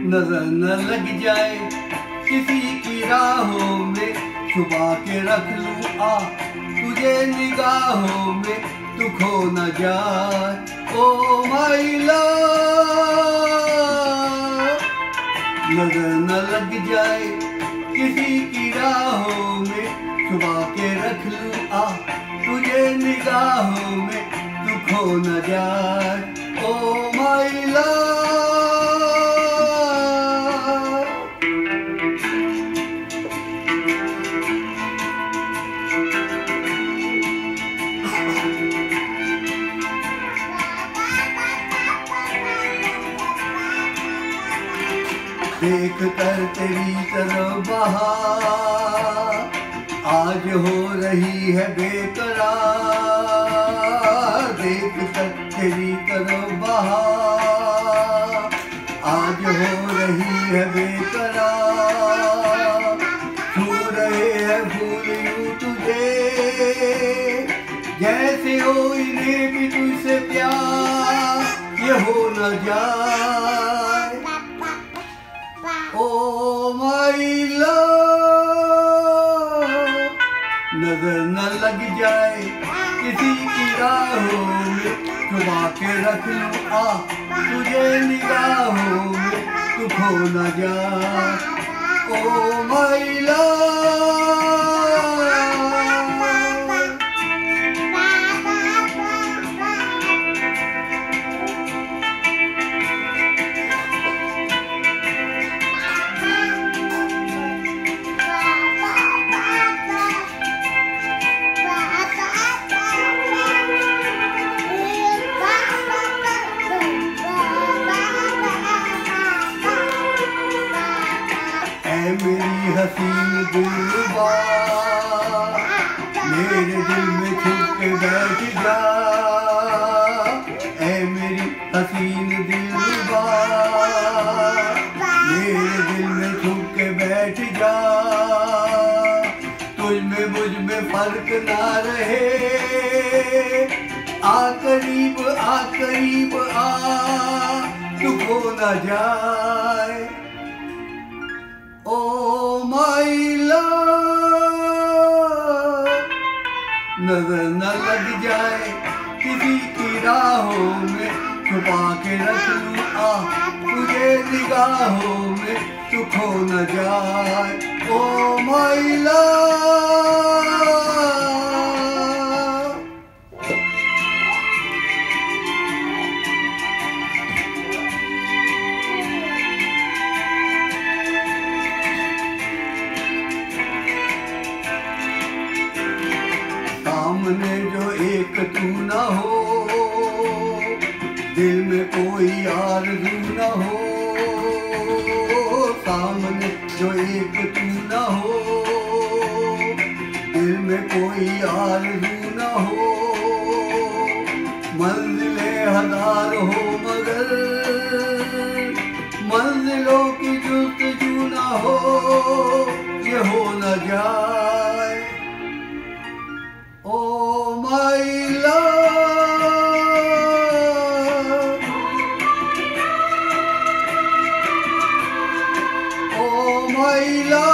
नजर न लग जाए किसी की राहों में, छुपा के रख लूं आ तुझे निगाहों में, तू खो न जाए ओ माय लव। नजर न लग जाए किसी की राहों में, छुपा के रख लूं आ तुझे निगाहों में, तू खो न जाए ओ माय लव। देख कर तेरी तरफ बहार आज हो रही है बेकरार, देख कर तेरी तरफ बहार आज हो रही है बेकरार, छू रहे हैं फूल यूं तुझे जैसे हो इन्हें भी तुझसे प्यार, ये हो न जाए ओ माय लव। नजर न लग जाए किसी की राहों में, छुपा के रख लूं आ तुझे निगाहों में, तू खो न जाए ओ माय लव। मेरी हसीन दिलरुबा मेरे दिल में छुप के बैठ जा, ऐ मेरी हसीन दिलरुबा मेरे दिल में छुप के बैठ जा, तुझ में मुझ में फर्क ना रहे, आ करीब आ तू खो न जाए ओ माय लव। नजर न लग जाए किसी की राहों में, छुपा के रख लूं आ तुझे निगाहों में, तू खो न जाए ओ माय लव। सामने जो एक तू न हो, दिल में कोई आरज़ू न हो, सामने जो एक तू न हो, दिल में कोई आरज़ू न हो, मंजिलें हजार हो मगर मंजिलों की जुस्तजू न हो, ये हो न जाए oh my love. Oh my love.